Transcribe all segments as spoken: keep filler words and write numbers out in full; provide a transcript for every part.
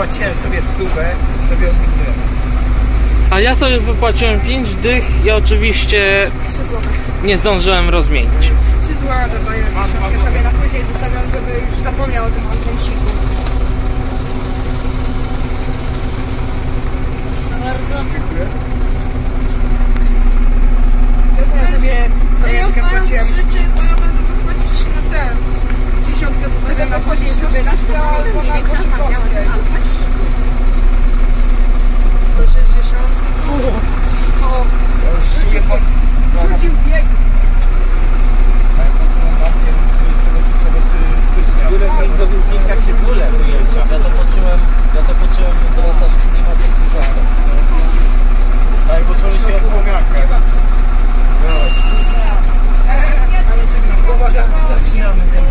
wypłaciłem sobie stówę, sobie odmówiłem. A ja sobie wypłaciłem pięć dych i oczywiście nie zdążyłem rozmienić. trzy złote dodaję dziesiątkę sobie na później zostawiam, żeby już zapomniał o tym autobusiku. Bardzo dziękuję. Ja sobie pamiętkę płaciłem. Życie, to ja będę wychodzić na ten. Dziesiątkę zostawiam na później sobie na szpiał albo na Korzykowskiej. sto sześćdziesiąt. O, rzucił bieg. Które w końcowych zdjęciach się bóle ujęcia. Ja to poczułem, ja to poczułem do też klimatu kurzaka. Tak, poczułem się jak pomiarka. Uwaga, zaczynamy ten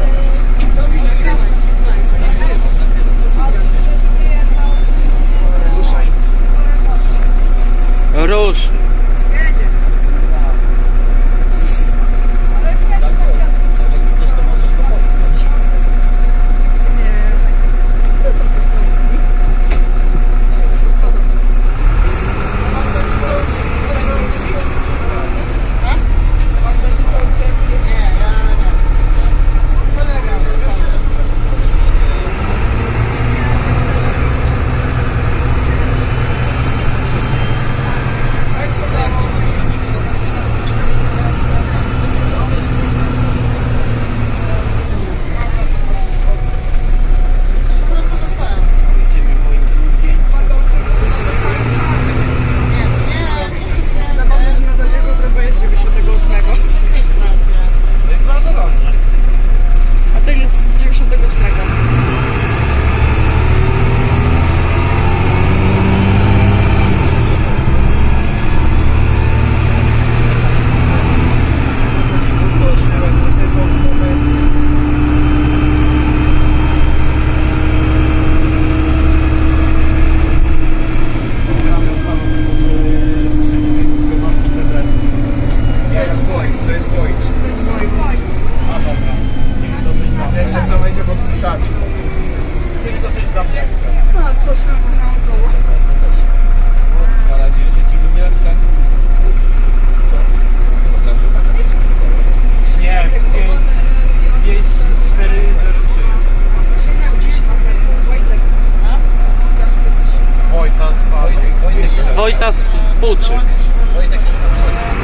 ruszaj. Rusz. Wojtas Puczyk. Wojtek jest na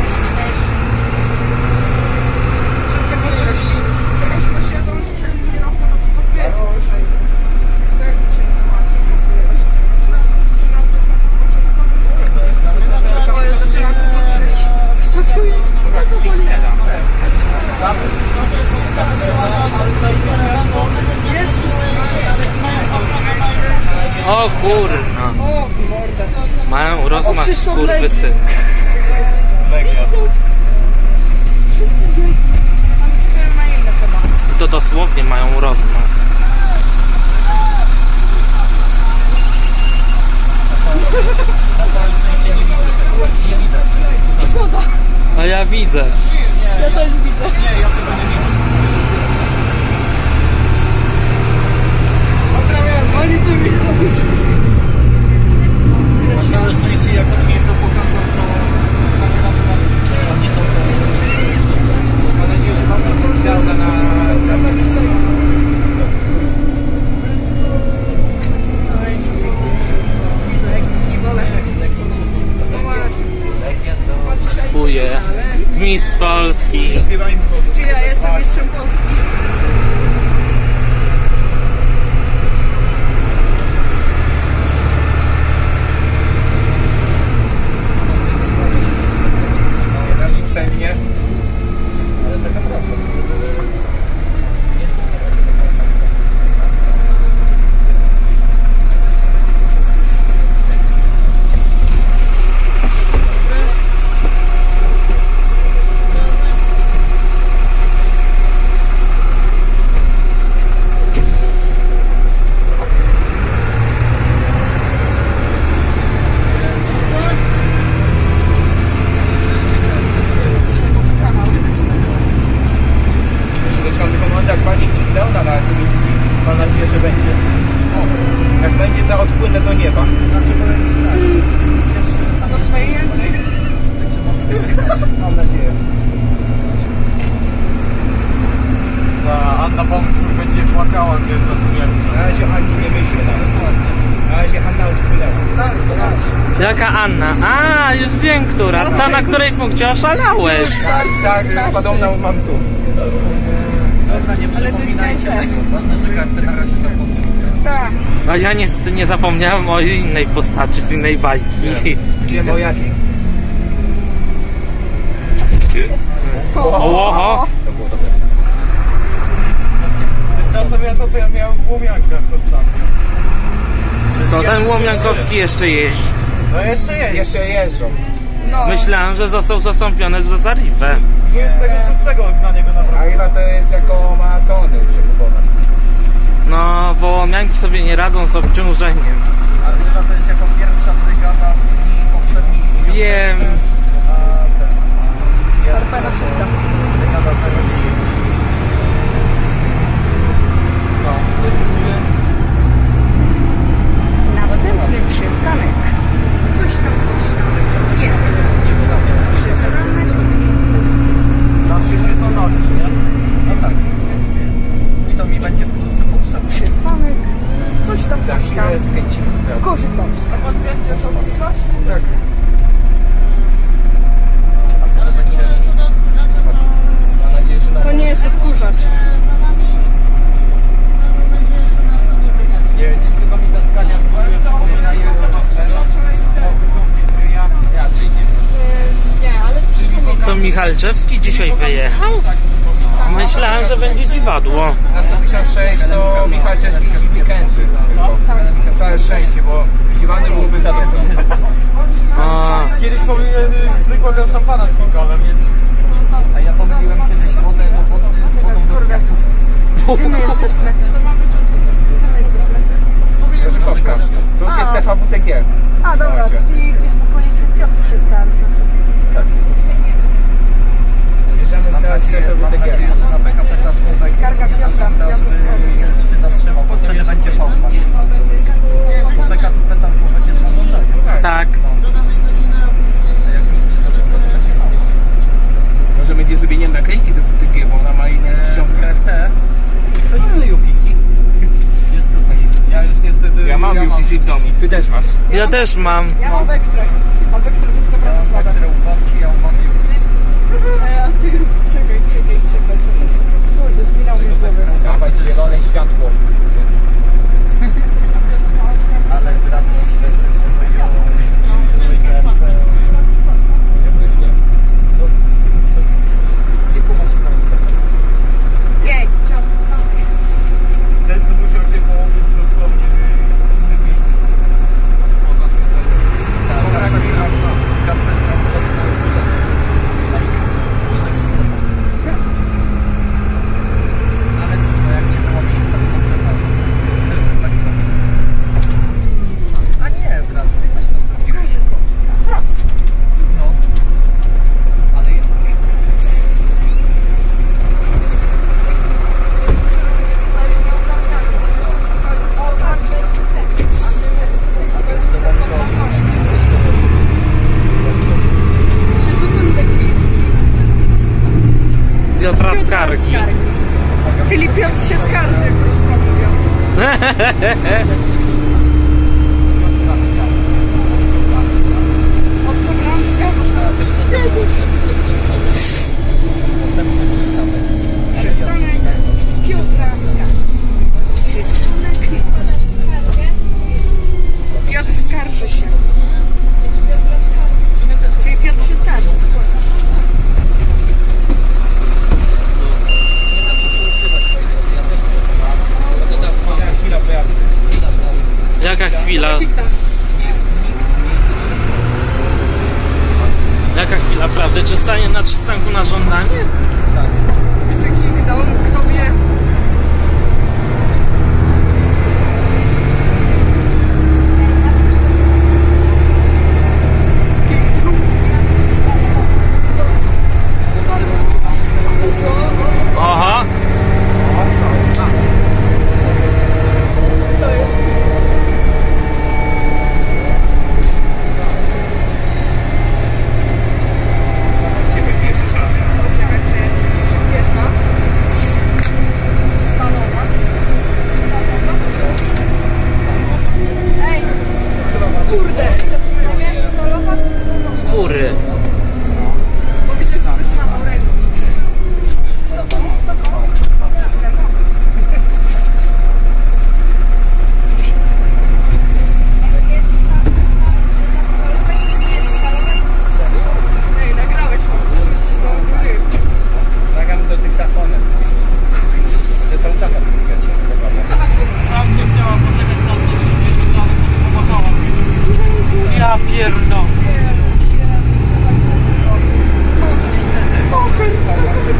O kurna. Mają rozmach skurwysyn. To dosłownie mają rozmach. A ja widzę. Ja też widzę. Nie, ja chyba nie widzę. Pozdrawiam, oni co mi robić. Na całe szczęście, jak on mnie to pokazał, to nie to. Mam nadzieję, że mam to na Chuje. Mistrz Polski. Czy ja jestem mistrzem Polski? Uprzejmie. Ale tak naprawdę. to odpłynę do nieba. A do swojej język? Mam nadzieję. Ta Anna Bąkur będzie płakała, gdy zatruję. Na razie Ani nie myślę nawet. Na razie Anna odpłynęła. Jaka Anna? A, już wiem, która. Ta, na której punkcie oszalałeś. Tak, tak, podobną mam tu. Dobra, nie przypominajcie. Ważne, że kartę na razie zapomnę. Tak. A ja niestety nie zapomniałem o innej postaci z innej bajki. Wiem o jakiej. Oho! Czasem ja to, co ja miałem w łomiankach od sam. To ten Łomiankowski jeszcze jeździ. No jeszcze jest. Jeszcze jeżdżą. No. Myślałem, że został zastąpiony za Arifę. dwudziestego szóstego na niego A naprawdę. chyba to jest jako ma tony przekupowe. No, bo Łomianki sobie nie radzą z obciążeniem. Ale chyba to jest jako pierwsza brygada w dni poprzedniej. Wiem. A ten... Pierwsza brygada zero dziewięć. No, coś mówię. Następny przystanek. Coś tam, coś tam. Nie. Przystanek. Zawsze się to nosi, nie? No tak. I to mi będzie wkrótce potrzebne. Przystanek. Coś tam, Za coś tam. chwilę skręcimy. Korzykowska. Odwiedzcie to Tak. A co będzie? Mam nadzieję, że na... To nie jest odkurzacz. Nie wiem, czy tylko mi ta skania przypominaje raczej nie wiem. Nie, ale To Michalczewski dzisiaj wyjechał? Myślałem, że będzie dziwadło. Na sto pięćdziesiąt sześć to Michał Czeski z weekendy. Całe szczęście, bo dziwany byłby za dużo. A, Kiedyś powinien zwykłego szampana z Nikolem, więc... A ja pomyliłem kiedyś wodę do wody z wodą do kwiatów. Gdzie my jesteśmy? Gdzie my jesteśmy? Korzykowska. To już jest T V W T G. A, dobra, czyli gdzieś w okolicy Piotr się skarży. Bierzemy teraz T V W Mam T G. nadzieję, że na P K P Tarszówek Skarga Piotra. żeby się zatrzymał, bo wtedy będzie fałpa. Bo P K P Tarszówek jest na żądaniu. tak. A jak mi zaczęło, to będzie fałpa. Może będzie zrobienie naklejki do W T G, bo ona ma inną czcionkę. R T. Ktoś chce U P C? Jest tutaj. Ja już niestety... Ja mam U P C w domu. Ty też masz. Ja też mam. Ja mam Vectrę. A Vectra to jest naprawdę słabe. Które u babci, ja mam U P C. A ty, czekaj, czekaj, czekaj, czekaj. Kurde, zginął mi z głowy. Dawać zielone światło. Ale z racji cieszę się, że ją weekend... Kilku maszynach. Jej, Ten, co musiał się położyć dosłownie w innym miejscu. Od nas ale cóż, no jak nie było miejsca, to dobrze tak. Tak zrobić. A nie, brat, ty też to zrobiłeś. raz. No. Ale jednak. Czy to ten Legwiński? Piotra Skargi. Czyli Piotr się skarży, krótko mówiąc. Ostrogramska? Następny przystanek. Przystanek Piotra Skargi. Przystanek Piotr skarży się. Czyli Piotr się skarży. Jaka chwila? Jaka chwila prawdy? Czy stanie na przystanku na żądanie? Czy kliknął, kto wie? Aha. To jest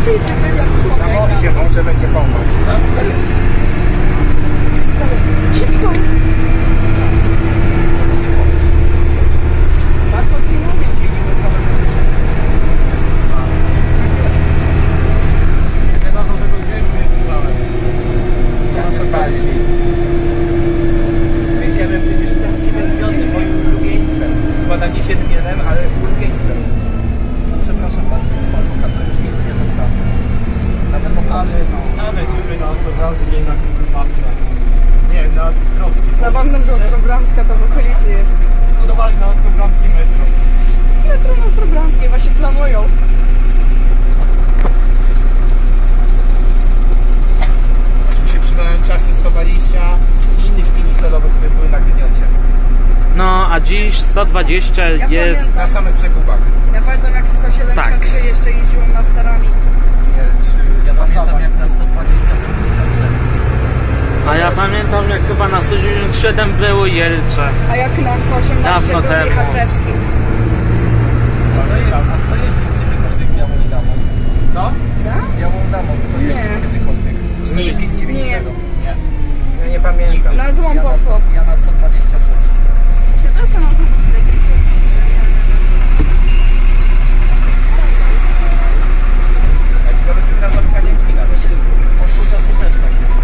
gdzie idziemy? Jak Na człowiek. moście może będzie pomoc. Kto? Tak to ci mówię, ci niby całe. Chyba do tego dźwięku nie słyszałem. Proszę bardziej. Będziemy przecież prawdziwe mioty, bo jest ulubieńcem. Chyba na nie siedmienem, ale ulubieńcem. Przepraszam bardzo, spalka to już nic nie zostało. Nawet Ale, ale dziury na Ostrobramskiej na Google Mapsach. Nie, na Ostrowskiej. Zabawne, że Ostrobramska to w okolicy jest. Zbudowali na Ostrobramskiej metro. Metro na Ostrobramskiej właśnie planują. Mi się przydają czasy sto dwadzieścia i innych linii celowych, które były na Gniecie. No, a dziś sto dwadzieścia Ja jest... pamiętam. Na samych przekupach. Ja pamiętam jak sto siedemdziesiąt trzy jeszcze jeździłem na starami. Ja pamiętam jak na sto dwadzieścia był Harczewski. A ja pamiętam jak chyba na sto dziewięćdziesiąt siedem były Jelcze. A jak na sto osiemnaście Dawno był temu. Haczewski. A kto jeździł kiedykolwiek białą damą? Co? Co? Białą damą, kto Nie. jeździł kiedykolwiek? Nikt. Nie. Nie. Ja nie pamiętam. Na złą Ja na, poszło. ja na sto dwadzieścia sześć. Czy to jest ten autobus elektryczny? Ja ciekawe sobie na zamykanie drzwi nawet. Odkurzacy też tak jest.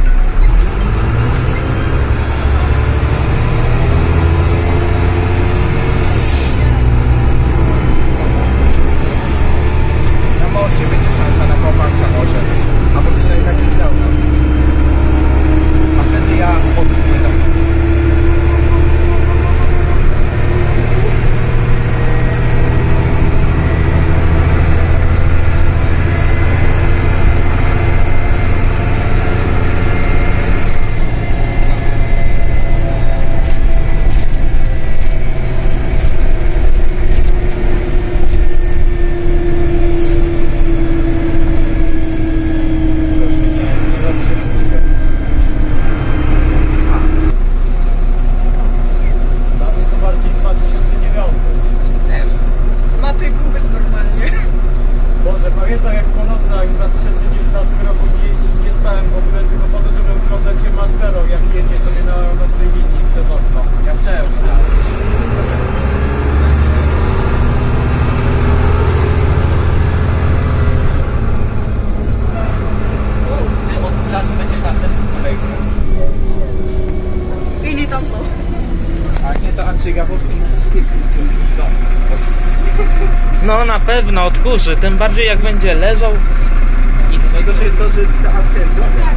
Na moście będzie szansa na Popaxa może. Albo przynajmniej na Kingdowna. A wtedy ja odpłynę. Proszę, nie, nie zatrzymaj się. Dla mnie to bardziej dwa tysiące dziewiąty. Też. Mapy Google normalnie. Boże, pamiętam jak po nocach w dwa tysiące dziewiętnastym roku gdzieś nie spałem w ogóle tylko po to, żeby oglądać się Mastero, jak jedzie sobie na nocnej linii przez okno. Ja wczoraj Ty odkurzaczy będziesz następny w kolejce. Inni tam są. A nie, to Andrzej Gawowski z Kiepskich już do. No na pewno odkurzy, tym bardziej jak będzie leżał. Najgorsze jest to, że ta akcja jest droga.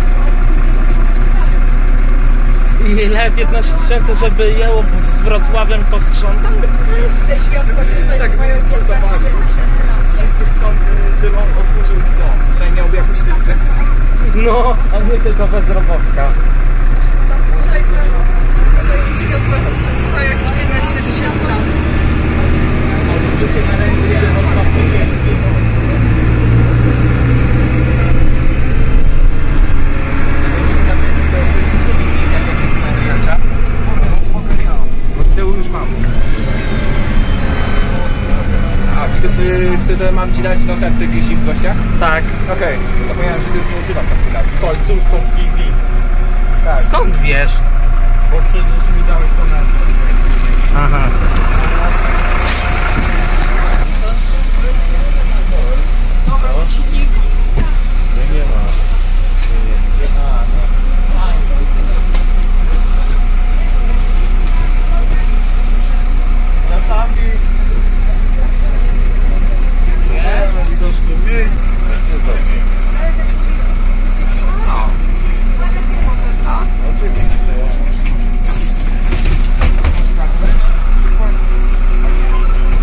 I ile? piętnaście tysięcy, żeby jęło z Wrocławiem posprzątać? Te światła tutaj Tak, mają będzie kilkanaście cudownie. tysięcy lat. Wszyscy chcą, y, żeby on odkurzył to. Przynajmniej miałby jakąś ręce. No, a nie tylko bezrobotka. Co tutaj co? Tutaj światła trwa jakieś piętnaście tysięcy lat. Życie na ręce, on ma powiedzmy. Bo z tyłu już mam. A wtedy, wtedy mam ci dać nos jak ty gdzieś w gościach? Tak. Okej, to powiedziałem, że ty już nie używasz takich nas. Z końcówką kiwi. Tak. Skąd wiesz? Bo przecież mi dałeś to na... Aha. Dobra, to silnik. Nie, nie ma. Czasami Na widocznym miejscu. Będzie dobrze. No. Oczywiście.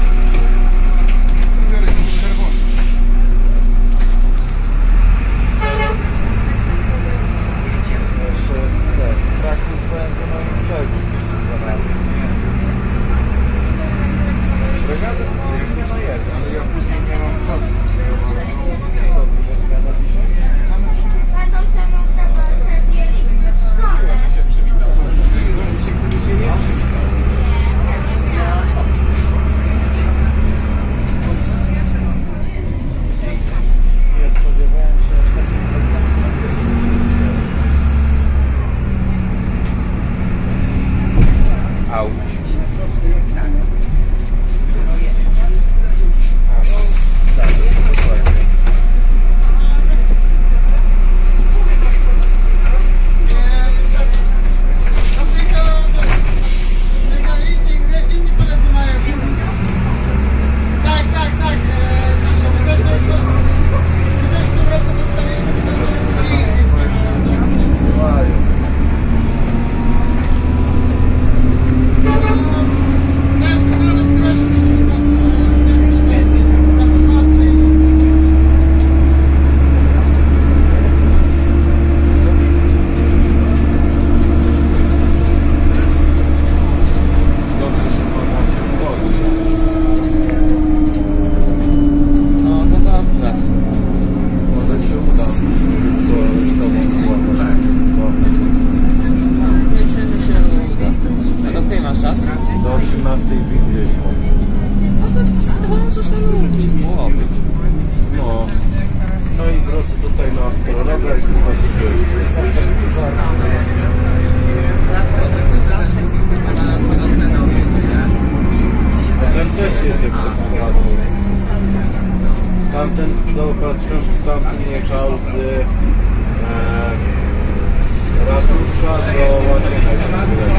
Ten też jedzie przez Kraków. Tamten, zobaczyłem, tamten jechał z e, Ratusza do Łazienek.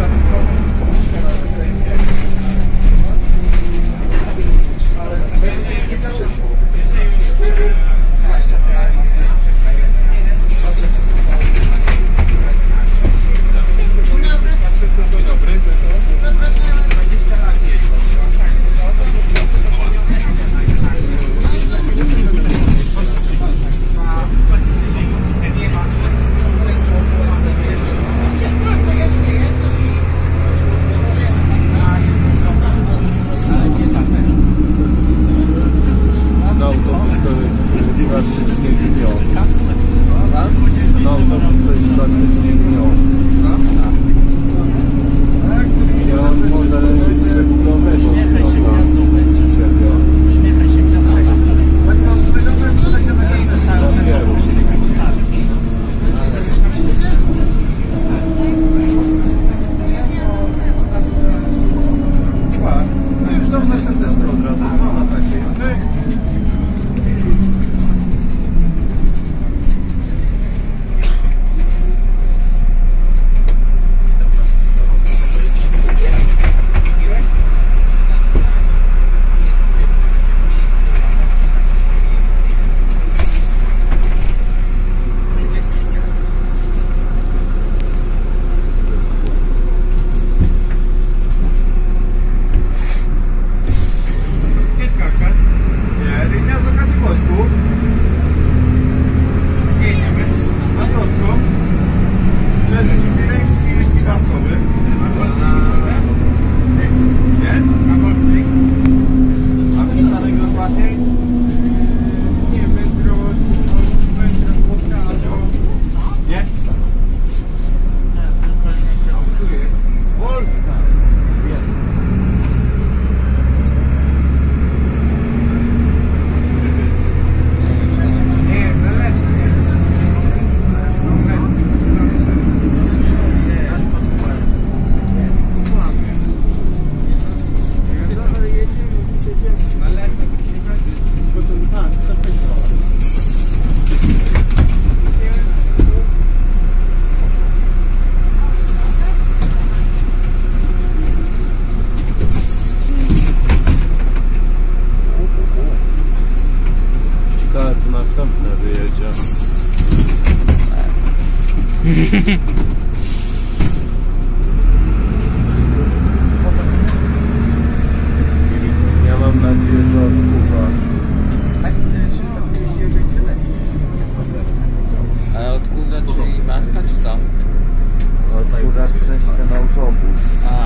Ja mam nadzieję, że odkuwasz. Ale odkurza, czyli marka, czy co? Odkurzacz w sensie ten autobus. A.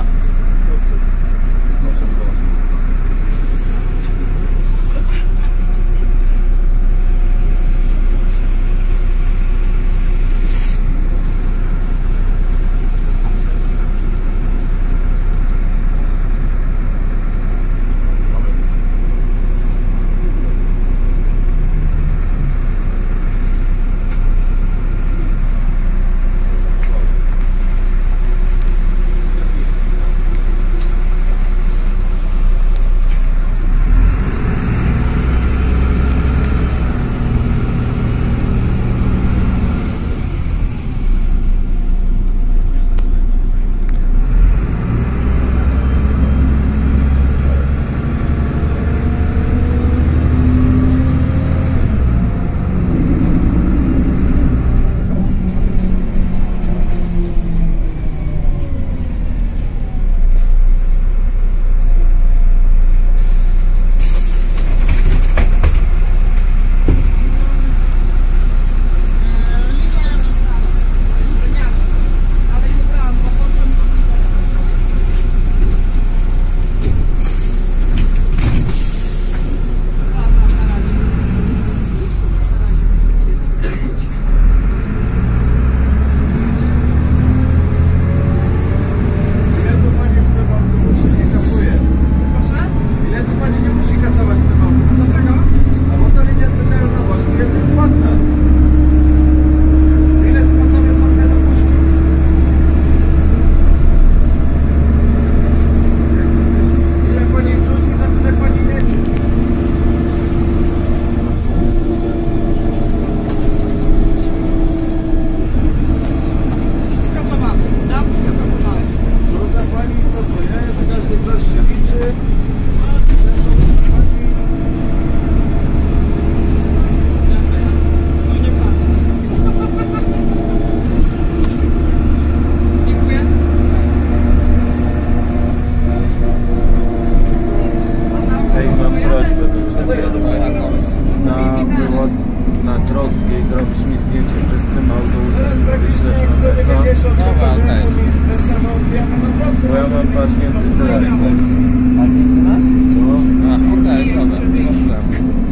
Grodzkiej, zrobisz mi zdjęcie przed tym autobusem, wyślesz na Mesa, Dobra, okej. bo ja mam paśnięty telefon. Padnięty nas? No, A, okej, dobra, nie masz problemu.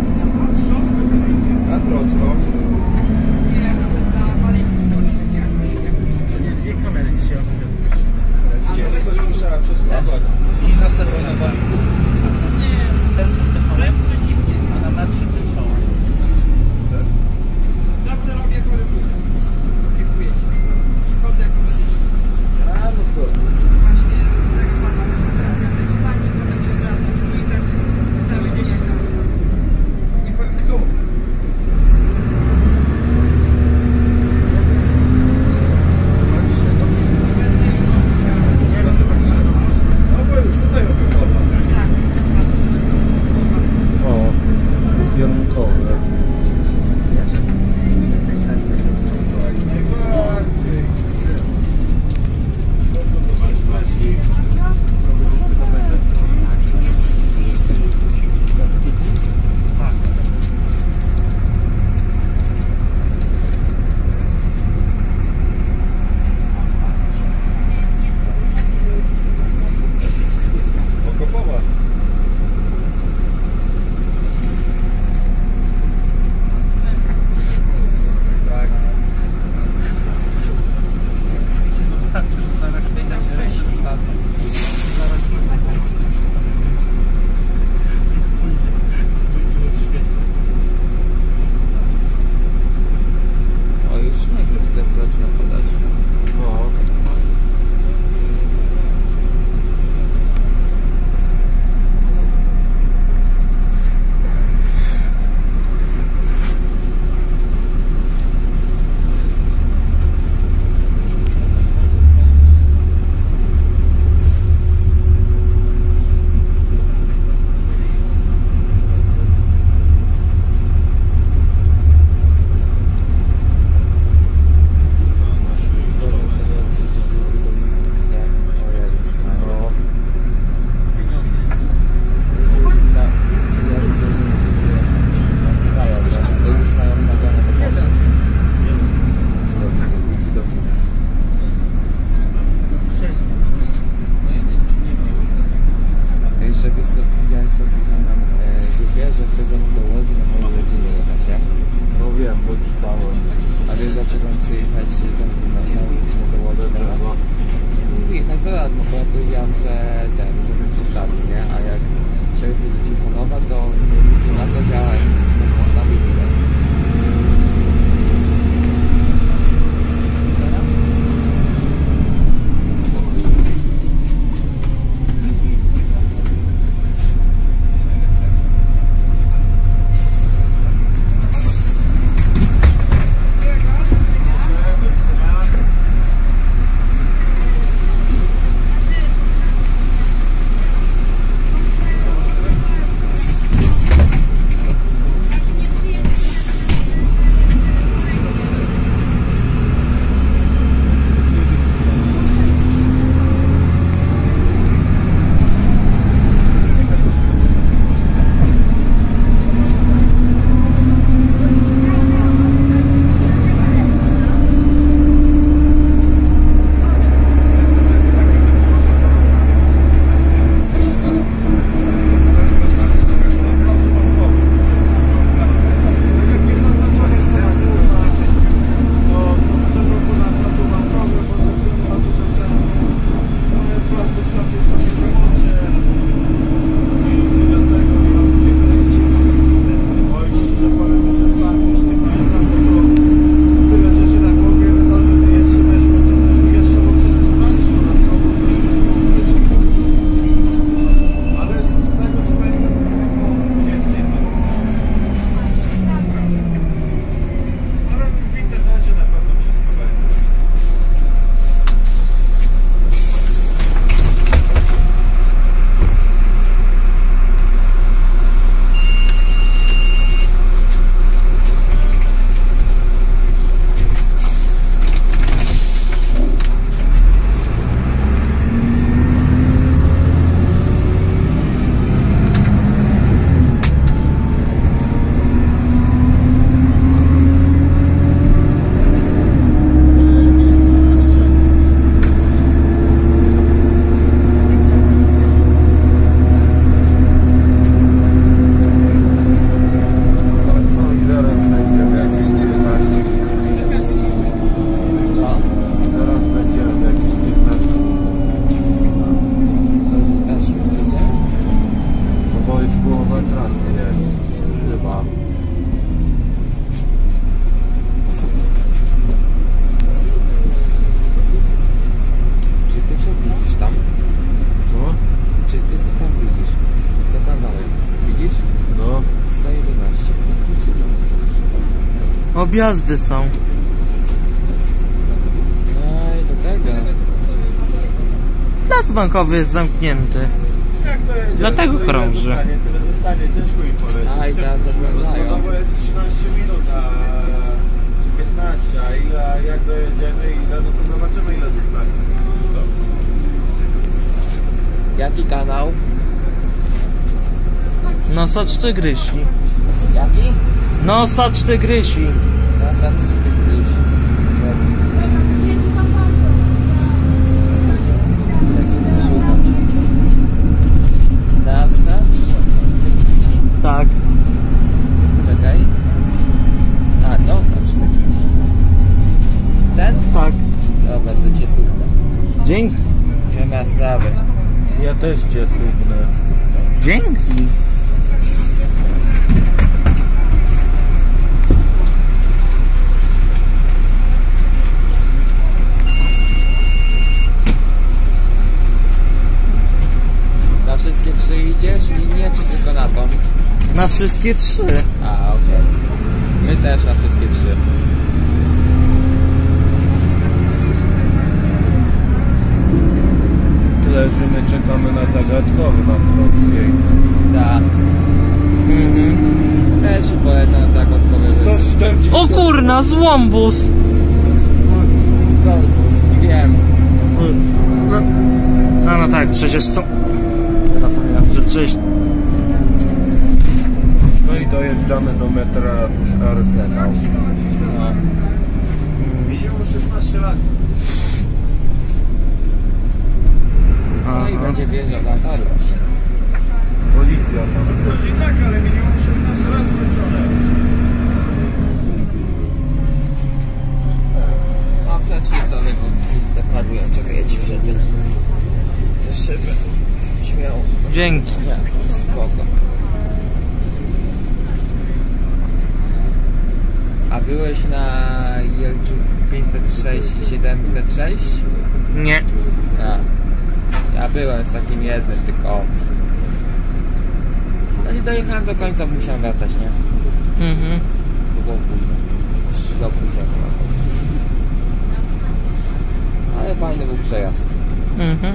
Na Grodzką. Dwie kamery dzisiaj Gdzie? Coś musiała przesłuchać. I na stacjonowaniu. Centrum T V M, a na metrze tym są. Dobrze robię, koryguję. Dziękuję Ci. Kod jako medyczny. A, no to... Właśnie tak zwana operacja tego pani Objazdy są. No i do tego. Plac bankowy jest zamknięty. Jak to jedzie? Dlatego Tyle krąży. zostanie, tyle zostanie, ciężko im powiedzieć. A i teraz oglądają. No bo jest trzynaście minut, a czy piętnaście, a ile, jak dojedziemy, ile, no to zobaczymy ile zostanie. Jaki kanał? Nosacz tygrysi. Jaki? Nosacz tygrysi. Nasacz tygrysi. Nasacz? Tak. Czekaj. A, nosacz tygrysi. Ten? Tak. Dobra, to cię słucham. Dzięki. Nie ma sprawy. Ja też cię słupnę. Dzięki. Na wszystkie trzy idziesz? Linie czy tylko na tą? Na wszystkie trzy. A, okej. My też na wszystkie trzy. Tyle, że my czekamy na zagadkowy na Wrocławiu. Tak. Mhm. Też się polecam na zagadkowy sto czterdzieści. O kurna, złombus. Nie wiem. A no tak, przecież są... Zapomniałem, że przecież... No i dojeżdżamy do metra tuż Arsenał. No. Minimum szesnaście lat. No i będzie wjeżdżał na tory. Policja tam. I tak, ale minimum szesnaście lat skończone. A przeczyj sobie, bo te padły, czekaj, ja ci przetnę. Te szyby. Śmiało. Dzięki. Nie, spoko. A byłeś na Jelczu pięćset sześć i siedemset sześć? Nie. A. Ja byłem z takim jednym, tylko... No nie dojechałem do końca, bo musiałem wracać, nie? Mhm. Bo było późno. Za późno. Ale fajny był przejazd. Mhm.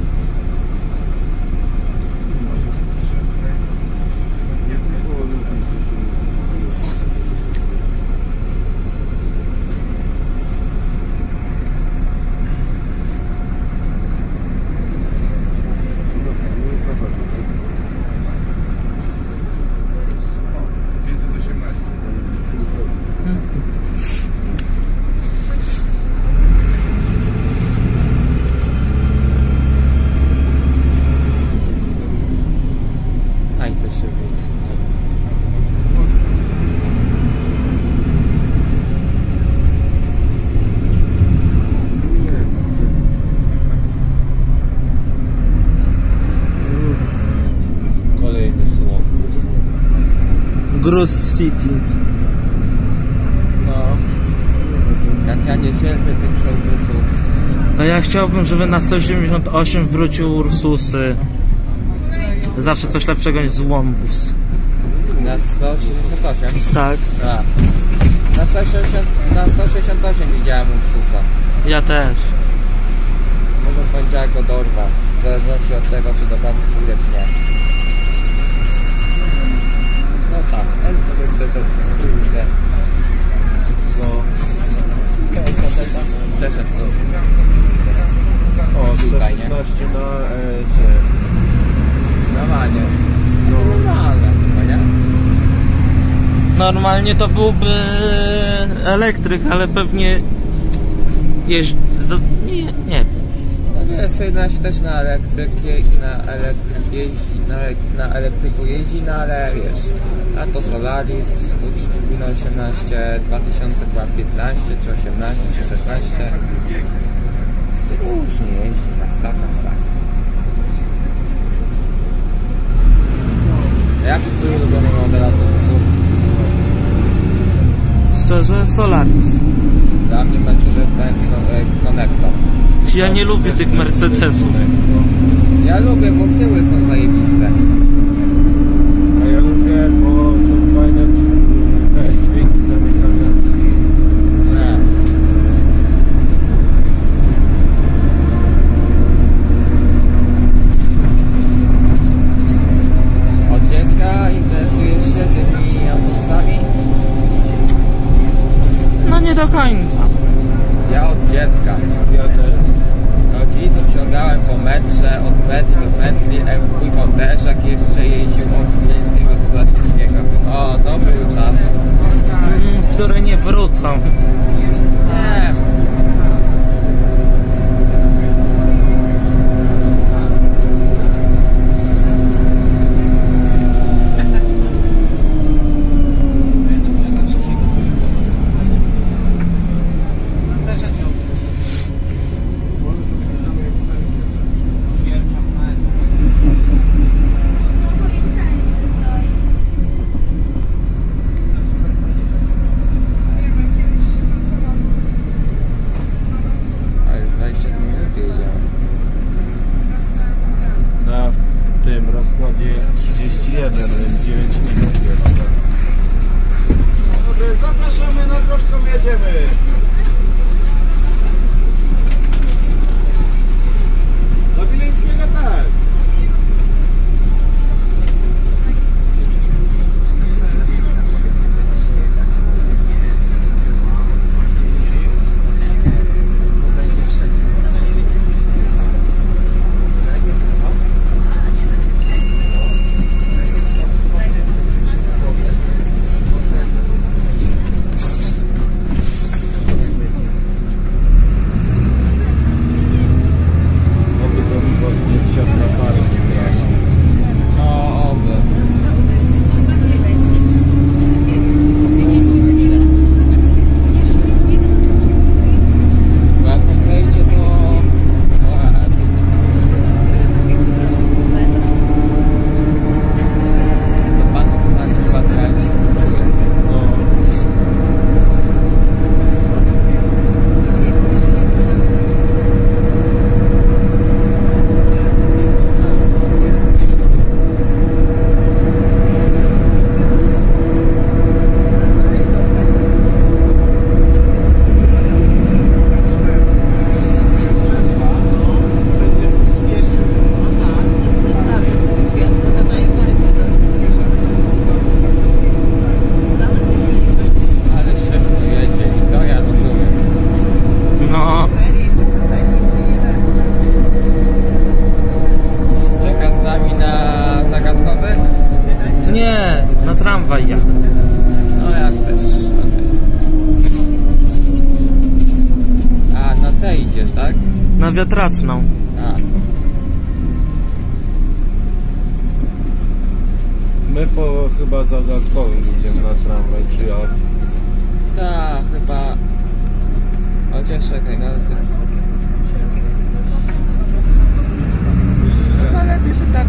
Aj, to się wyda. Kolejny słów. Gross City. No. Jak ja nie cierpię tych sołtysów. No ja chciałbym, żeby na sto osiemdziesiąt osiem wrócił Ursusy. Zawsze coś lepszego niż złombus. Na sto osiemdziesiąt osiem? Tak. A. Na sto sześćdziesiąt, na sto sześćdziesiąt osiem widziałem Ursusa. Ja też. Może w poniedziałek go dorwa. W zależności od tego, czy do pracy pójdę, czy nie. No tak, ten sobie przeszedł. Kurde. No. Przeszedł sobie. O, Tutaj, nie? sto szesnaście na e, te. Normalnie. No normalne, chyba, nie? Normalnie to byłby elektryk, ale pewnie jeździ... Nie, nie. No wiesz, sto jedenaście też na elektrykie i na elektryk jeździ, na, na elektryku jeździ, no ale wiesz, a to Solaris, Wino osiemnaście, dwa tysiące piętnaście, czy osiemnaście, czy szesnaście. Różnie jeździ, na staka, staka. A jaki twój ulubiony model autobusu? Szczerze, Solaris. Dla mnie Mercedes-Benz Connector. Ja nie lubię tych Mercedesów. Ja lubię, bo tyły są zajebiste. A ja lubię, bo są fajne te dźwięki zamykane. nie do końca. Ja od dziecka. Ja też. Rodziców ściągałem po metrze, od metli do metli, mój konteszak jeszcze jeździł od Miejskiego do Latwieckiego. O, to były czasy. Mm, które nie wrócą. Nie. Na tym rozkładzie jest trzydzieści jeden, więc dziewięć minut jeszcze. Dobry, zapraszamy, na Grodzką jedziemy. Do Wileńskiego tak. tramwaj jadę. No jak chcesz. A, na tej idziesz, tak? Na wiatraczną. A. My po chyba zagadkowym idziemy na tramwaj, czy jak? Tak, chyba... Chociaż czekaj, no... Chyba lepiej, że tak...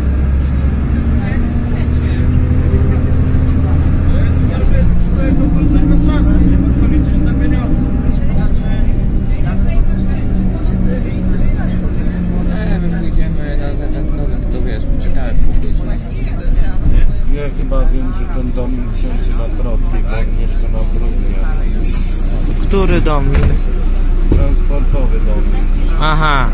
Nie, my pójdziemy na zagadkowy, kto wiesz, poczekamy pół godziny. Ja chyba wiem, że ten dom wsiądzie na Grodzkiej, bo on mieszka na Brudnie. Który dom? Transportowy dom. Aha.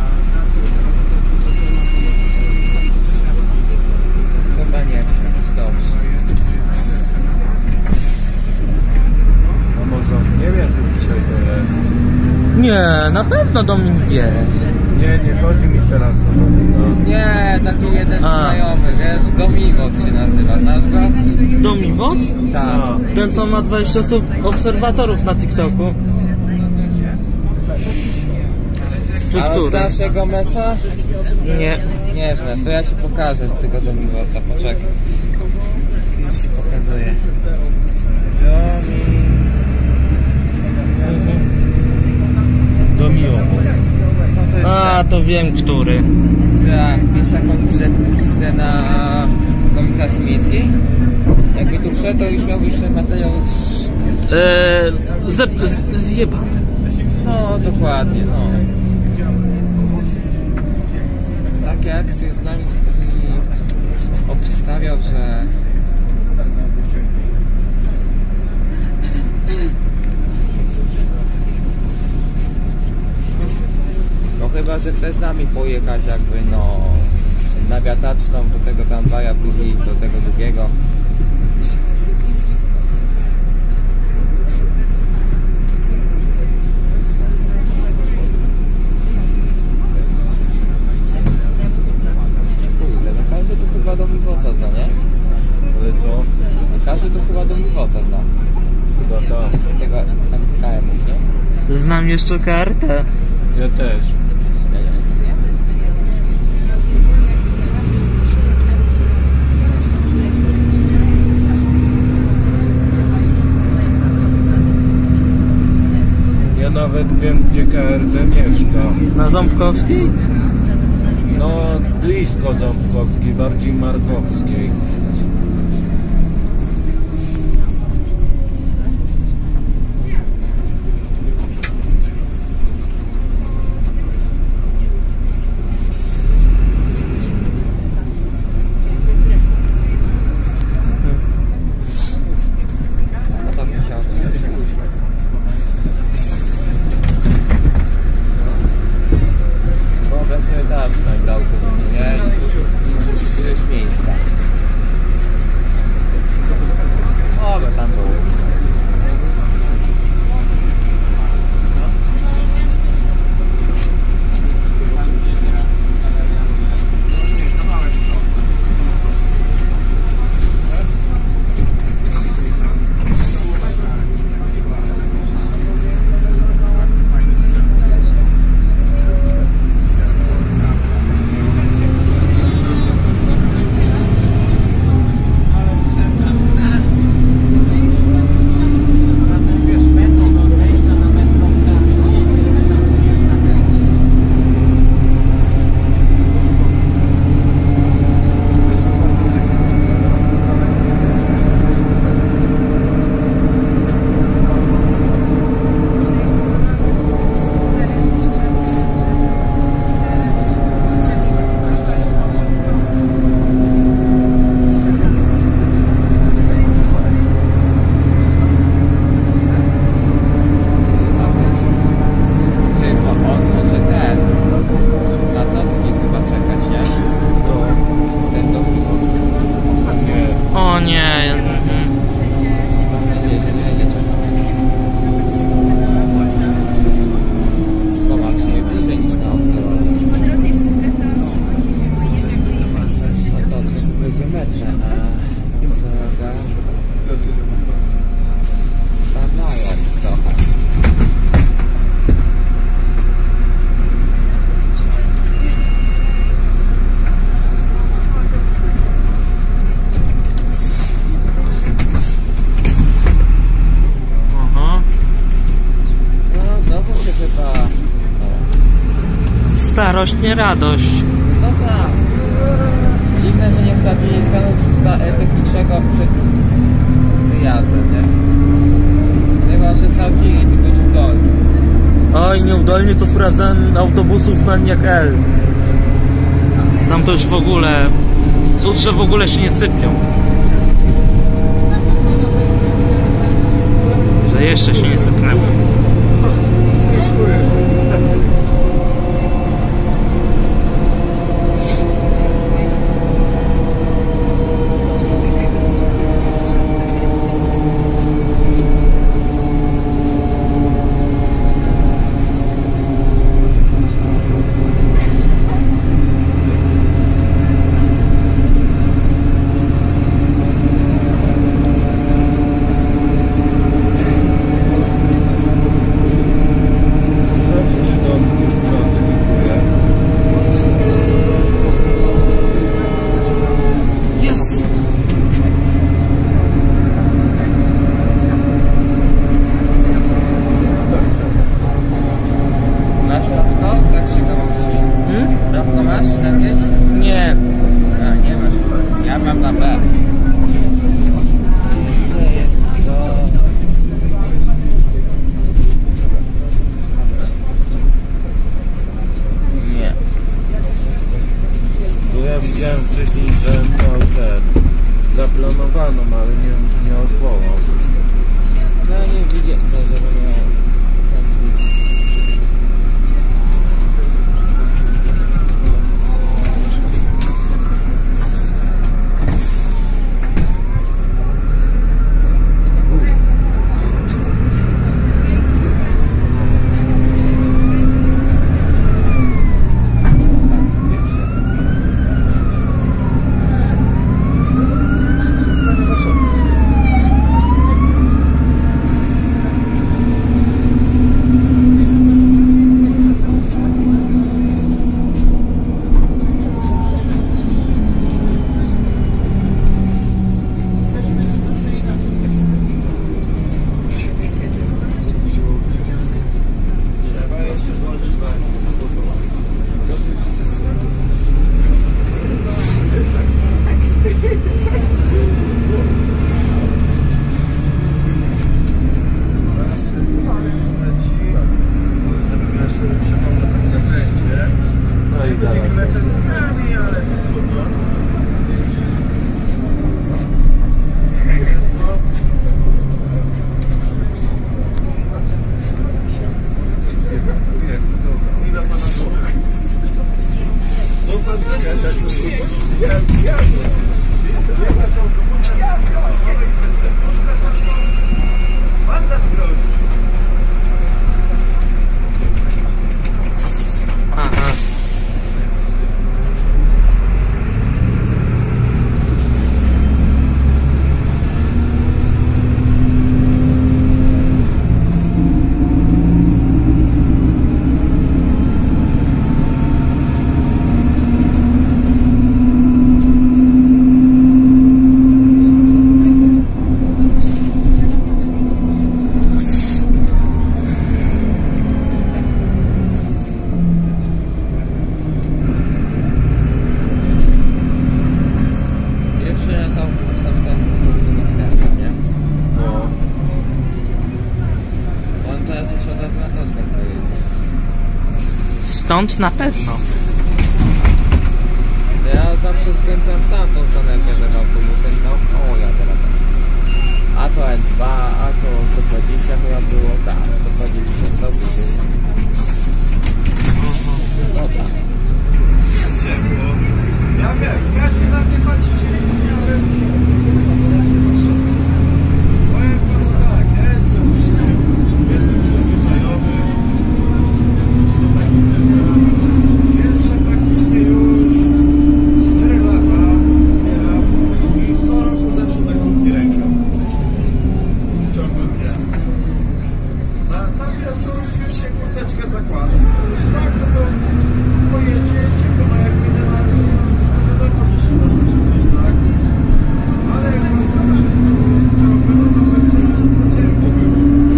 Chyba nie chcę, dobrze. A może on nie wie, że dzisiaj to jest? Nie, na pewno Domin wie. Nie, nie chodzi mi teraz o to. Nie, taki jeden A. znajomy, wiesz, Domiwot się nazywa, znasz go? Domiwot? Tak. Ten, co ma dwadzieścia osób obserwatorów na TikToku. Czy A który? znasz jego mesa? Nie. Nie znasz, to ja ci pokażę tego Domiwoca, poczekaj. Już ci pokazuję. Domi... Domiowo. No to jest A, to wiem, który. za, wiesz jaką przepizdę na komunikacji miejskiej? Jakby tu wszedł, to już miałbyś ten materiał... Eee, ze, z, zjebane. No, dokładnie, no. Takie akcje z nami obstawiał, że... No chyba, że chce z nami pojechać jakby, no... na wiataczną, do tego tramwaja, później do tego drugiego. tego M K M-ów, nie? Znam jeszcze kartę. Ja też. Ja nawet wiem, gdzie K R D mieszka. Na Ząbkowskiej? No, blisko Ząbkowskiej, bardziej Markowskiej. No to książka. Wyobraź sobie teraz na grałku, nie? I wpisujesz miejsca. O, no tam było. O nie. mhm. Popatrz, nie bliżej niż na Australii. No to co sobie będzie metrem, a zaga... Tam daje trochę. Aha. No, znowu się chyba... O. Starość, nie radość. No tak. Dziwne, że nie sprawdzili stanu sta- technicznego przed wyjazdem, nie? Chyba, że sprawdzili, tylko nie udolni. Oj, nieudolnie to sprawdzam autobusów na Niech L. Tam to już w ogóle... Cud, że w ogóle się nie sypią. Że jeszcze się nie sypnęły. Sprawdź, czy to zaraz na to stąd pojedzie. Stąd na pewno. Ja zawsze skręcam w tamtą stronę, jak jadę autobusem i naokoło jadę latem. A to N dwa, a to sto dwadzieścia chyba było, tak, sto dwadzieścia, sto trzydzieści. No tak. Ciepło. Ja wiem, każdy na mnie patrzycie, nie miałem. Powiem was tak, ja jestem uczniem, jestem przyzwyczajony do takich temperatur. Wiem, że praktycznie już cztery lata zbieram i co roku zawsze za krótki rękaw. W ciągu dnia. Na, na wieczór już się kurteczkę zakłada. Już tak, no to pojeździe jest ciepło, no jak wyjdę na dół, to wiadomo, że się zarzuci coś, tak? Ale jak mam zawsze ciągle, no to będzie ciepło było.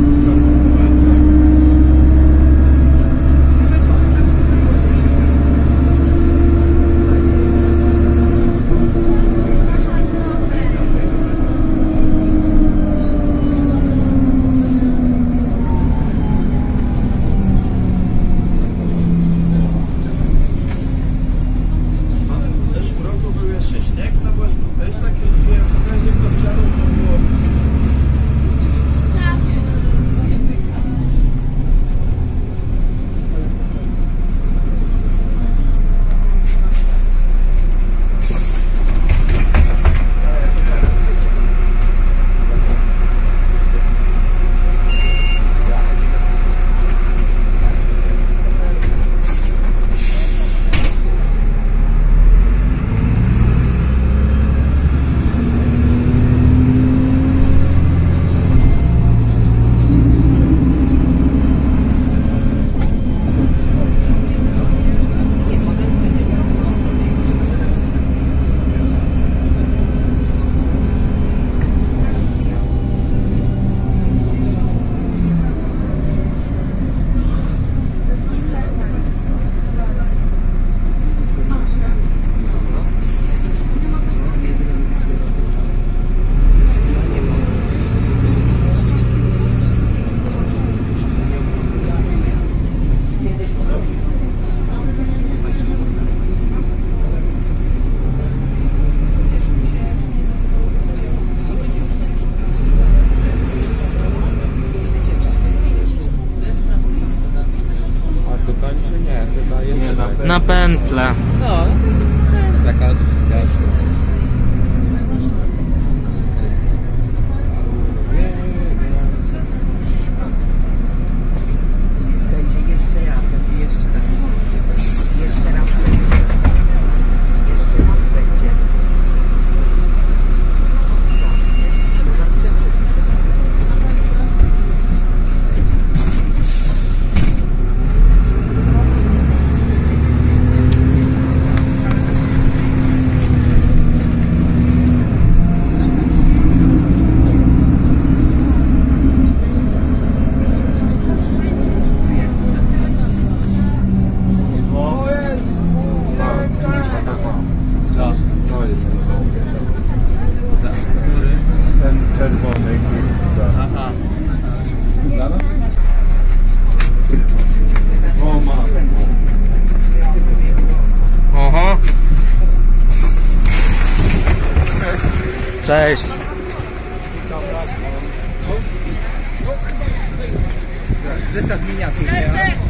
W zeszłym roku był jeszcze śnieg, no bo też takie jeździłem, każdy kto wsiadł, to było. A tu kończy? Nie, chyba jeszcze. Na pętlę. No, taka wiesz. Będzie jeszcze raz, będzie jeszcze raz. Jeszcze raz będzie. Jeszcze raz będzie. Ten czerwony, kurwa. Aha. O, ma. Oho. Cześć. Zestaw miniatur, nie?